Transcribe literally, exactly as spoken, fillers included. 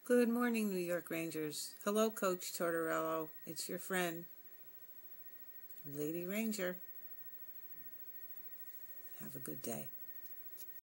Good morning, New York Rangers. Hello, Coach Tortorello. It's your friend, Lady Ranger. Have a good day.